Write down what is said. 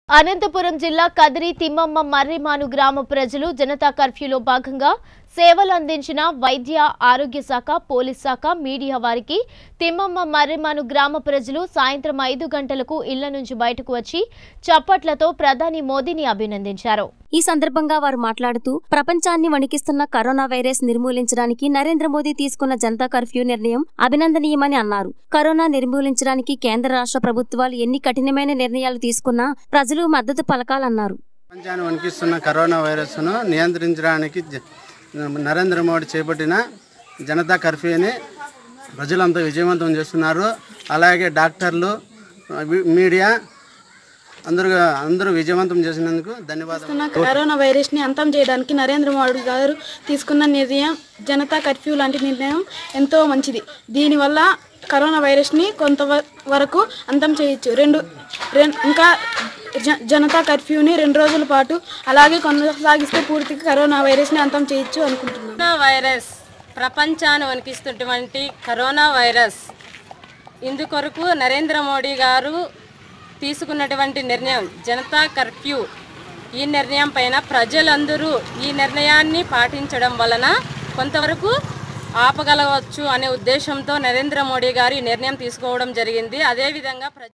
అనంతపురం జిల్లా కదిరి తిమ్మమ్మ మర్రిమాను గ్రామ ప్రజలు జనతా కర్ఫ్యూలో భాగంగా సేవలు అందించిన వైద్య ఆరోగ్య శాఖ పోలీస్ శాఖ మీడియా వారికి తిమ్మమ్మ మర్రిమాను గ్రామ ప్రజలు సాయంత్రం 5 గంటలకు ఇళ్ల నుంచి బయటకు వచ్చి చప్పట్లతో ప్రధాని మోదీని అభినందించారు। ఈ సందర్భంగా వారు మాట్లాడుతూ ప్రపంచాన్ని వణికిస్తున్న కరోనా వైరస్ నిర్మూలించడానికి నరేంద్ర మోదీ తీసుకున్న జనతా కర్ఫ్యూ నిర్ణయం అభినందనీయమని అన్నారు। కరోనా నిర్మూలించడానికి కేంద్ర రాష్ట్ర ప్రభుత్వాలు ఎన్ని కఠినమైన నిర్ణయాలు తీసుకున్నా ప్రజలు మద్దతు పలకాలన్నారు। ప్రపంచాన్ని వణికిస్తున్న కరోనా వైరస్ను నియంత్రించడానికి నరేంద్ర మోడీ చేపట్టిన జనతా కర్ఫ్యూని ప్రజలంతా విజయవంతం చేస్తున్నారు। అలాగే డాక్టర్లు మీడియా అందరూ విజయవంతం చేసినందుకు ధన్యవాదాలు। కరోనా వైరస్ ని అంతం చేయడానికి నరేంద్ర మోడీ గారు తీసుకున్న నిర్ణయం జనతా కర్ఫ్యూ లాంటి నిర్ణయం ఎంతో మంచిది। దీనివల్ల కరోనా వైరస్ ని కొంతవరకు అంతం చేయొచ్చు। ఇంకా జనతా కర్ఫ్యూని 2 రోజుల పాటు అలాగే కొనసాగిస్తే పూర్తిగా కరోనా వైరస్ ని అంతం చేయొచ్చు అనుకుంటున్నాను। కరోనా వైరస్ ప్రపంచాన్ని వణికిస్తున్నటువంటి కరోనా వైరస్ ఇందుకొరకు నరేంద్ర మోడీ గారు తీసుకున్నటువంటి నిర్ణయం జనతా కర్ఫ్యూ, ఈ నిర్ణయం పైన ప్రజలందరూ ఈ నిర్ణయాన్ని పాటించడం వలన కొంతవరకు ఆపగలవచ్చు అనే ఉద్దేశంతో నరేంద్ర మోడీ గారు ఈ నిర్ణయం తీసుకోవడం జరిగింది। అదేవిధంగా